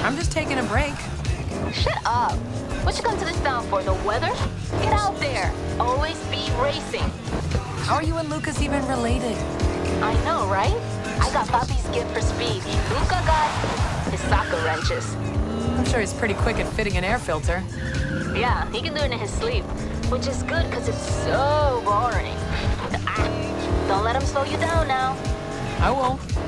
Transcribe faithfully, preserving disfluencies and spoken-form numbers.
I'm just taking a break. Shut up. What you come to this town for, the weather? Get out there. Always be racing. How are you and Lucas even related? I know, right? I got Papi's gift for speed. Luca got his socket wrenches. I'm sure he's pretty quick at fitting an air filter. Yeah, he can do it in his sleep, which is good because it's so boring. Ah, don't let him slow you down now. I won't.